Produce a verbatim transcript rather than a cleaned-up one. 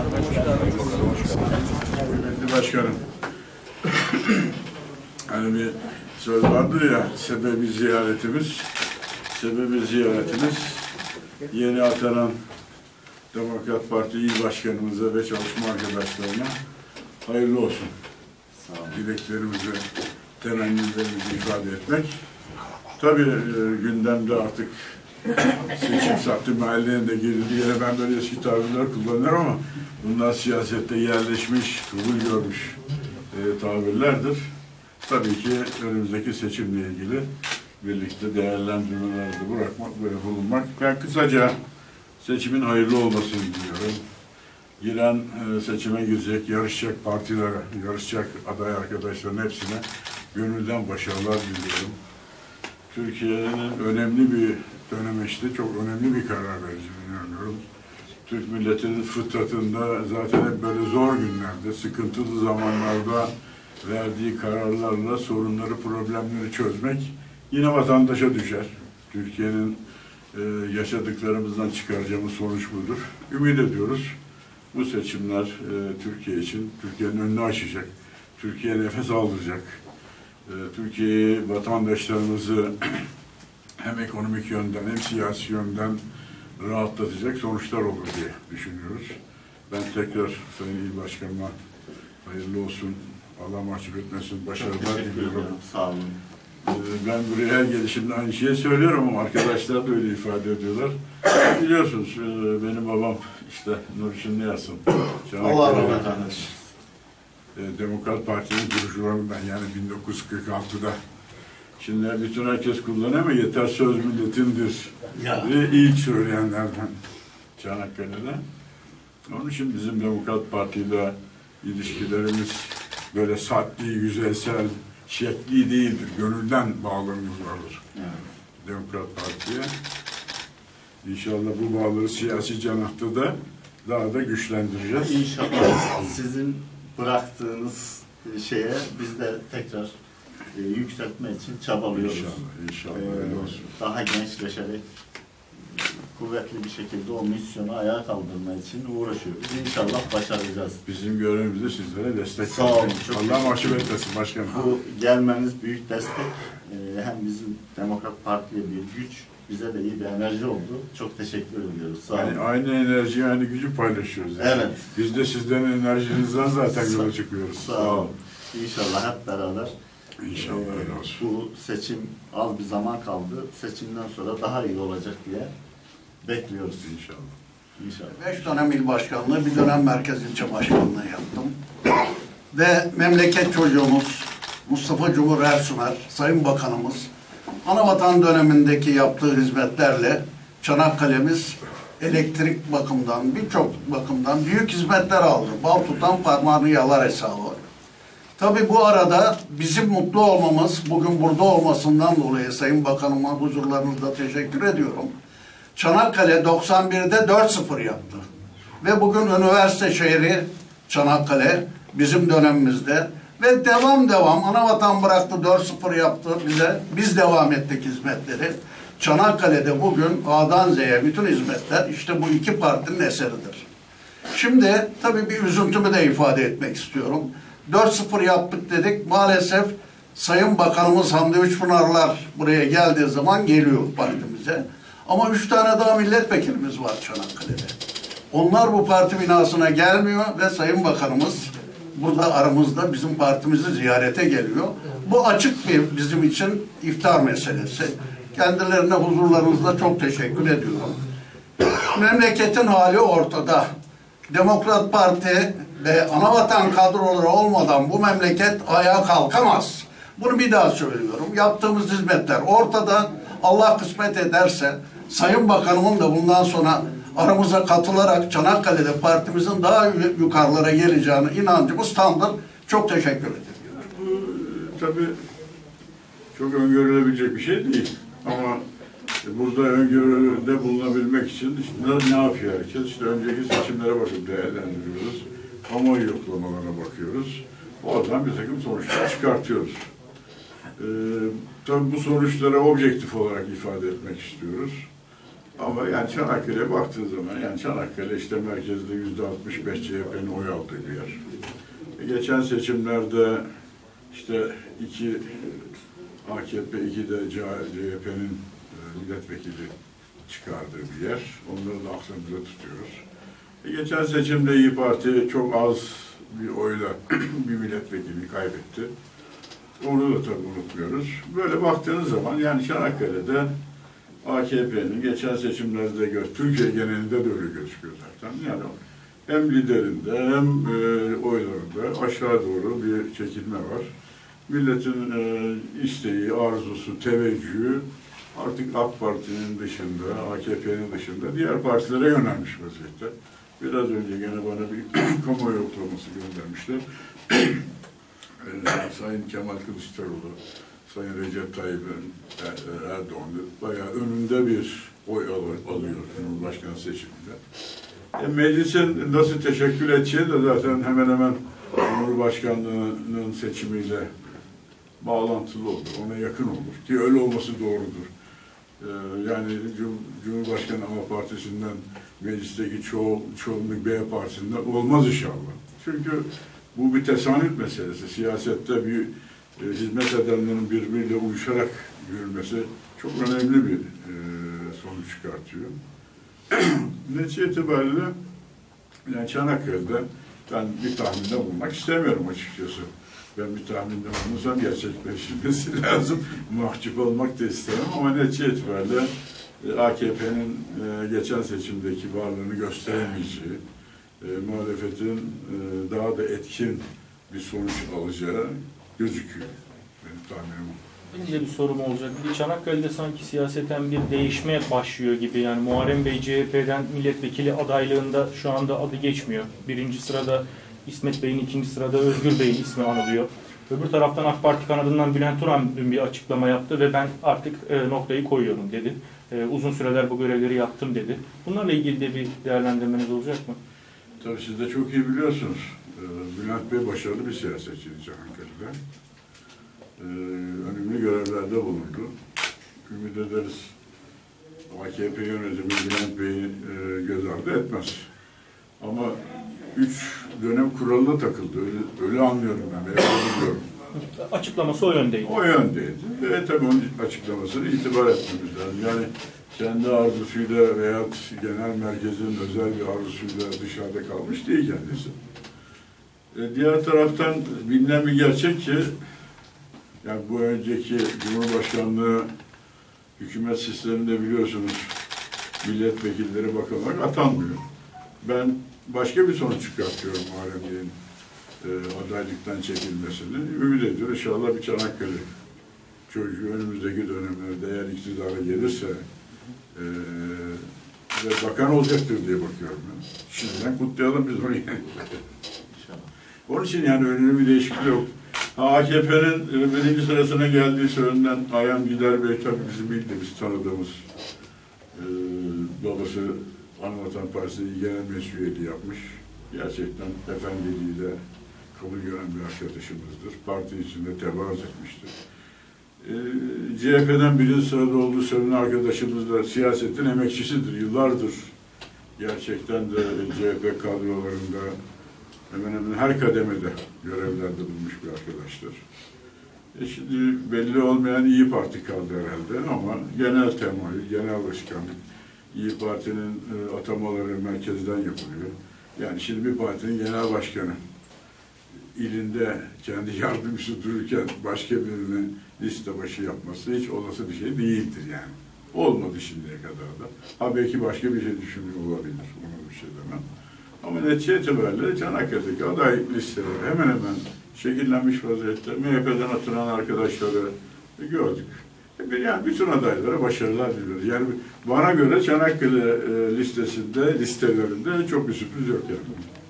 Kıymetli Başkanım, hani bir söz vardır ya, sebebi ziyaretimiz, sebebi ziyaretimiz yeni atanan Demokrat Parti İl Başkanımıza ve çalışma arkadaşlarına hayırlı olsun. Dileklerimizi, temennilerimizi ifade etmek. Tabii e, gündemde artık seçim sattı mahallelerinde girildi. Yine ben böyle eski tabirler kullanıyorum ama bunlar siyasette yerleşmiş, kabul görmüş e, tabirlerdir. Tabii ki önümüzdeki seçimle ilgili birlikte değerlendirmelerde bırakmak ve bulunmak. Ben kısaca seçimin hayırlı olmasını diliyorum. Giren e, seçime girecek, yarışacak partilere, yarışacak aday arkadaşların hepsine gönülden başarılar diliyorum. Türkiye'nin önemli bir dönemeçte çok önemli bir karar vereceğini inanıyorum. Türk milletinin fıtratında zaten hep böyle zor günlerde, sıkıntılı zamanlarda verdiği kararlarla sorunları, problemleri çözmek yine vatandaşa düşer. Türkiye'nin e, yaşadıklarımızdan çıkaracağımız sonuç budur. Ümit ediyoruz. Bu seçimler e, Türkiye için, Türkiye'nin önünü açacak, Türkiye nefes aldıracak, e, Türkiye'yi, vatandaşlarımızı hem ekonomik yönden hem siyasi yönden rahatlatacak sonuçlar olur diye düşünüyoruz. Ben tekrar Sayın İl Başkanıma hayırlı olsun, Allah mahcup etmesin, başarılar diliyorum. Sağ olun. Ben buraya her gelişimde aynı şeyi söylüyorum ama arkadaşlar da öyle ifade ediyorlar. Biliyorsunuz benim babam işte Nurşin Niyas'ın Allah rahmet eylesin. Demokrat Parti'nin kurucularından yani bin dokuz yüz kırk altıda. Şimdi bütün herkes kullanıyor ama yeter söz milletindir diye ilk söyleyenlerden Çanakkale'de. Onun için bizim Demokrat Parti ile ilişkilerimiz böyle satli, yüzeysel, şekli değildir. Gönülden bağlarımız vardır. Evet. Demokrat Parti'ye. İnşallah bu bağları siyasi canahta da daha da güçlendireceğiz. İnşallah sizin bıraktığınız şeye biz de tekrar e, yükseltme için çabalıyoruz. İnşallah, inşallah ee, öyle olsun. Daha gençleşerek kuvvetli bir şekilde o misyonu ayağa kaldırma için uğraşıyoruz. İnşallah başaracağız. Bizim görevimiz de sizlere destek. Sağ olun. Allah mahcup etmesin başkanım. Bu gelmeniz büyük destek. Ee, hem bizim Demokrat Parti'ye bir güç, bize de iyi bir enerji oldu. Çok teşekkür ediyoruz. Sağ olun. Yani aynı enerjiyi, aynı gücü paylaşıyoruz. Yani. Evet. Biz de sizden enerjinizden zaten yola çıkıyoruz. Sağ olun. İnşallah hep beraber. İnşallah öyle olsun. Bu seçim az bir zaman kaldı. Seçimden sonra daha iyi olacak diye bekliyoruz. İnşallah. İnşallah. Beş dönem il başkanlığı, bir dönem merkez ilçe başkanlığı yaptım. Ve memleket çocuğumuz Mustafa Cumhur Ersumer, Sayın Bakanımız, Anavatan dönemindeki yaptığı hizmetlerle Çanakkale'miz elektrik bakımından, birçok bakımdan büyük hizmetler aldı. Bal tutan parmağını yalar hesabı. Tabii bu arada bizim mutlu olmamız, bugün burada olmasından dolayı Sayın Bakanıma huzurlarınızda teşekkür ediyorum. Çanakkale doksan birde dört sıfır yaptı. Ve bugün üniversite şehri Çanakkale bizim dönemimizde ve devam devam Anavatan bıraktı dört sıfır yaptı bize. Biz devam ettik hizmetleri. Çanakkale'de bugün A'dan Z'ye bütün hizmetler işte bu iki partinin eseridir. Şimdi tabii bir üzüntümü de ifade etmek istiyorum. dört sıfır yaptık dedik. Maalesef Sayın Bakanımız Hamdi Üçpınarlar buraya geldiği zaman geliyor partimize. Ama üç tane daha milletvekilimiz var Çanakkale'de. Onlar bu parti binasına gelmiyor ve Sayın Bakanımız burada aramızda bizim partimizi ziyarete geliyor. Bu açık bir bizim için iftar meselesi. Kendilerine huzurlarınızda çok teşekkür ediyorum. Memleketin hali ortada. Demokrat Parti ve Anavatan kadroları olmadan bu memleket ayağa kalkamaz. Bunu bir daha söylüyorum. Yaptığımız hizmetler ortada. Allah kısmet ederse Sayın Bakanımın da bundan sonra aramıza katılarak Çanakkale'de partimizin daha yukarılara geleceğine inancımız tamdır. Çok teşekkür ederim. Bu tabii çok öngörülebilecek bir şey değil. Ama burada öngörüde bulunabilmek için işte ne yapıyor herkes? İşte önceki seçimlere bakıp değerlendiriyoruz. Kamuoyu yoklamalarına bakıyoruz. Oradan bir takım sonuçlar çıkartıyoruz. Ee, tabii bu sonuçları objektif olarak ifade etmek istiyoruz. Ama yani Çanakkale'ye baktığın zaman, yani Çanakkale işte merkezde yüzde altmış beş C H P'nin oy aldığı bir yer. E geçen seçimlerde işte iki A K P, iki de C H P'nin milletvekili çıkardığı bir yer. Onları da aklımızda tutuyoruz. E geçen seçimde İYİ Parti çok az bir oyla bir milletvekili kaybetti. Onu da tabii unutmuyoruz. Böyle baktığınız zaman yani Çanakkale'de A K P'nin geçen seçimlerde gör, Türkiye genelinde de öyle gözüküyor zaten. Yani hem liderinde hem e, oylarında aşağı doğru bir çekilme var. Milletin e, isteği, arzusu, teveccühü artık AK Parti'nin dışında, A K P'nin dışında diğer partilere yönelmiş vaziyette. Biraz önce gene bana bir kamuoyu yoklaması göndermişler. e, Sayın Kemal Kılıçdaroğlu, Sayın Recep Tayyip Erdoğan bayağı önünde bir oy alıyor Cumhurbaşkanı seçiminde. E, meclisin nasıl teşekkür edeceği de zaten hemen hemen Cumhurbaşkanlığının seçimiyle bağlantılı olur, ona yakın olur ki öyle olması doğrudur. Ee, yani Cumhurbaşkanı A Partisi'nden meclisteki çoğu, çoğunluk B Partisi'nden olmaz inşallah. Çünkü bu bir tesanüt meselesi. Siyasette bir e, hizmet edenlerin birbiriyle uyuşarak yürümesi çok önemli bir e, sonuç çıkartıyor. Netice itibariyle yani Çanakkale'de ben bir tahminde bulunmak istemiyorum açıkçası. Ben bir tahminde bulunsam gerçekleşmesi lazım. Mahcup olmak da istemem ama netice itibariyle A K P'nin geçen seçimdeki varlığını gösteremeyeceği, muhalefetin daha da etkin bir sonuç alacağı gözüküyor. Benim tahminim o. Benim de bir sorum olacak. Çanakkale'de sanki siyaseten bir değişme başlıyor gibi. Yani Muharrem Bey C H P'den milletvekili adaylığında şu anda adı geçmiyor. Birinci sırada İsmet Bey'in, ikinci sırada Özgür Bey'in ismi anılıyor. Öbür taraftan AK Parti kanadından Bülent Turan dün bir açıklama yaptı ve ben artık e, noktayı koyuyorum dedi. E, uzun süreler bu görevleri yaptım dedi. Bunlarla ilgili de bir değerlendirmeniz olacak mı? Tabii siz de çok iyi biliyorsunuz. Ee, Bülent Bey başarılı bir siyasetçiydi Çanakkale'de. Ee, önemli görevlerde bulundu. Ümit ederiz A K P yönetimi Bülent Bey'i e, göz ardı etmez. Ama üç dönem kuralına takıldı. Öyle, öyle anlıyorum ben. Öyle biliyorum. Açıklaması o yöndeydi. O yöndeydi. Ve tabii onun açıklamasını itibar etmemiz lazım. Yani kendi arzusuyla veya genel merkezin özel bir arzusuyla dışarıda kalmış değil kendisi. E, diğer taraftan bilinen bir gerçek ki yani bu önceki Cumhurbaşkanlığı hükümet sisteminde biliyorsunuz milletvekilleri bakanlar atanmıyor. Ben başka bir sonuç çıkartıyorum Muharrem Bey'in e, adaylıktan çekilmesini. Ümit ediyorum inşallah bir Çanakkale çocuğu önümüzdeki dönemlerde eğer iktidara gelirse e, ve bakan olacaktır diye bakıyorum ben. Şimdiden kutlayalım biz onu. Onun için yani önemli bir değişiklik yok. A K P'nin birinci sırasına geldiği söylenen Ayhan Gider Bey tabii bizim bildiğimiz, tanıdığımız e, babası Anavatan Partisi Genel Meclis Üyeliği yapmış. Gerçekten efendiliğiyle kabul gören bir arkadaşımızdır. Parti içinde tevaaz etmiştir. E, C H P'den birinci sırada olduğu söylenen arkadaşımız da siyasetin emekçisidir. Yıllardır gerçekten de C H P kadrolarında hemen hemen her kademede görevlerde bulmuş bir arkadaştır. E şimdi belli olmayan İYİ Parti kaldı herhalde ama genel temayül, genel başkanlık İYİ Parti'nin e, atamaları merkezden yapılıyor. Yani şimdi bir partinin genel başkanı ilinde kendi yardımcısı dururken başka birinin liste başı yapması hiç olası bir şey değildir yani. Olmadı şimdiye kadar da. Ha belki başka bir şey düşünüyor olabilir. Ona bir şey demem. Ama netice itibariyle Çanakkale'deki aday listeleri hemen hemen şekillenmiş vaziyette. M H P'den atılan arkadaşları gördük. Yani bütün adaylara başarılar diliyoruz. Yani bana göre Çanakkale listesinde, listelerinde çok bir sürpriz yok yani.